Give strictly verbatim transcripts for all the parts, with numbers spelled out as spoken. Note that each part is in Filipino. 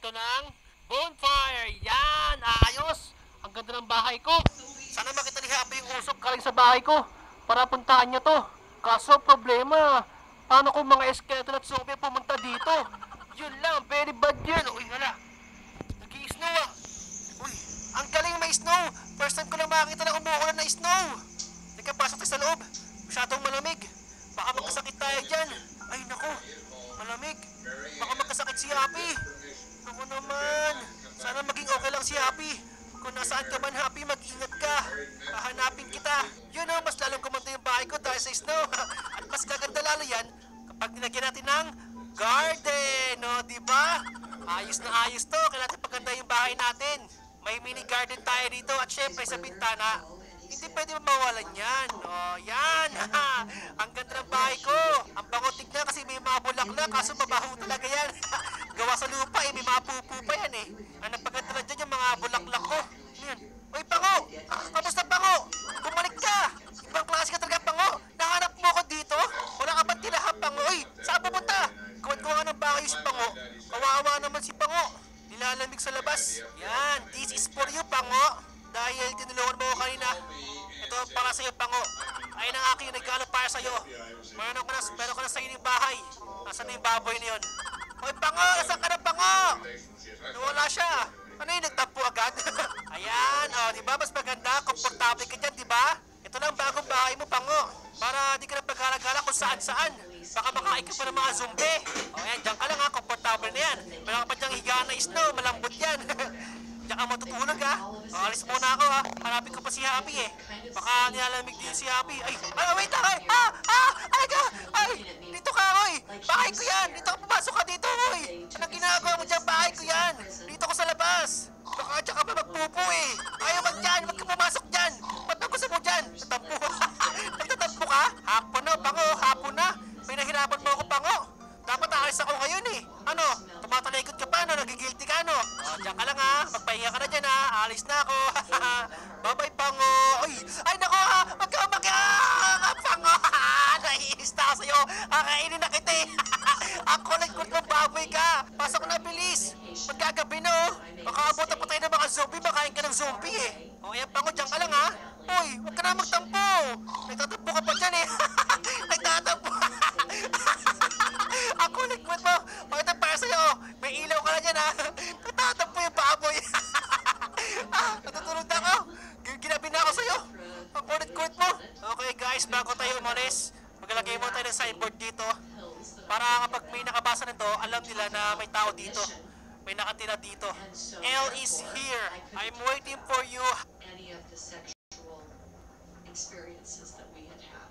dito ng bonfire. Yan, ayos. Ang ganda ng bahay ko. Sana makita ni Happy yung usok galing sa bahay ko para puntahan niya to. Kaso problema, paano kung mga skeleton at zombie pumunta dito? Yun lang, very bad yun. Uy, wala. Nag-i-snow ah. Uy, ang galing may snow. First time ko lang makakita na umuulan na snow. Teka, pasok tayo sa loob. Masyadong malamig. Baka magkasakit tayo dyan. Ay, naku. Malamig. Baka magkasakit si Happy. Naku naman. Sana maging okay lang si Happy. Kung nasaan ka man, Happy, mag-ingat ka. Hahanapin kita. Yun o, mas lalong kumanda yung bahay ko dahil sa snow. At mas gaganda lalo yan kapag nilagyan natin ng garden. O, diba? Ayos na ayos to. Kailangan natin paganda yung bahay natin. May mini garden tayo dito at syempre sa bintana. Hindi pwede mawalan yan. O, yan. Ang ganda ng bahay ko. Ang bango tignan kasi may mga bulaklak. Kaso mabaho talaga yan. Gawa sa lupa eh. May mga pupu pa yan eh. Ang napaganda na dyan yung mga bulaklak ko. Yan. Uy, Pango! Kamusta, Pango? Bumalik ka! Ibang klase ka talaga, Pango. Nahanap mo ko dito? Wala ka ba't tinahan, Pango? Uy, saan pupunta? Gawad-gawa ng bahay si Pango. Kawawa naman si Pango. Nilalamig sa labas. Yan. This is for you, Pango. Dahil tinulungan mo ko kanina. Ito para sa'yo, Pango. Ayun ang aking regalo para sa'yo. Meron ko na, meron ko na sa'yo yung bahay. Nasaan na yung baboy na yun? Hoy, Pango! Nasaan ka na, Pango? Nawala siya. Ano yung nagtampo agad? Ayan, o, oh, diba? Mas maganda. Komportable ka dyan, diba? Ito lang bagong bahay mo, Pango. Para di ka na paggalagala kung saan-saan. Baka makain ka pa ng mga zombie. O, ayan, dyan ka lang ha. Komportable na yan. Meron ka pa dyang higaan na snow. Malambot yan. Diyan ka matutulog ha. O, alis muna ako ha. Hanapin ko pa si Happy eh. Baka nilalamig din si Happy. Ay, ay, wait ha. Ay, ah, ah, ay ka. Ay, dito ka, oy. Bahay ko yan. Dito ka, pumasok ka dito, oy. Anong ginagawa mo dyan? Bahay ko yan. Dito ko sa labas. Baka dyan ka pa magpupo eh. Ayaw mag dyan. Huwag ka pumasok dyan. Ba't ang gusto mo dyan? Tatampo. Nagtatampo ka? Hapon na, Pango. Hapon na. May nahirapan mo ako, Pango. Dapat aalis ako ngayon eh. Ano? Tumatalikod ka pa, no? Nagigilty ka, no? O, dyan ka lang ha. Magpahinga ka na dyan ha. Aalis na ako. Bye-bye, Pango. Ay, ay nako ha. Huwag ka mag- ah, Pango. Naiinis na ako sa'yo. Kakainin na kita eh. Ang kulit-kulit mong baboy ka. Pasok na, bilis. Magkagabi na oh. Baka abutan pa tayo ng mga zombie. Makain ka ng zombie eh. O, ayan, Pango. Dyan ka lang ha. Uy, huwag ka na magtampo. Nagtatampo ka pa dyan eh. Nagtatampo. Ang kulit-kulit mo. Bakit ang para sa'yo? May ilaw ka na dyan ha. Nagtatampo yung baboy. Ah, natutulog na ako. Ginabi na ako sa'yo. Ang kulit-kulit mo. Okay guys, bago tayo umalis, maglalagay mo tayo ng signboard dito. Para kapag may nakabasa nito, alam nila na may tao dito. May nakatira dito. L is here. I'm waiting for you. Any of the sexual experiences that we had had.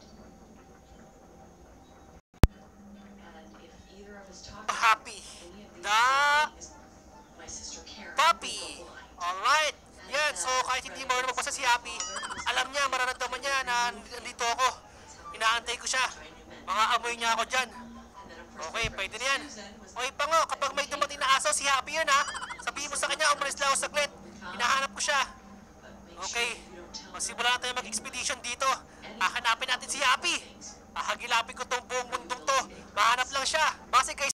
And if either of us talked Happy. any of these Da. things, my sister Karen Puppy. would go blind. Alright. Yan, so kahit hindi mo rin magbasa si Happy, alam niya, mararamdaman niya na nandito ako. Inaantay ko siya. Mga amoy niya ako dyan. Okay, pwede na yan. Okay, Pango, kapag may dumating na aso, si Happy yun ha. Sabihin mo sa kanya, umalis lang ako saglit. Hinahanap ko siya. Okay, magsimula na tayo mag-expedition dito. Hahanapin natin si Happy. Hahagilapin ko tong buong mundong to. Mahanap lang siya. Base kay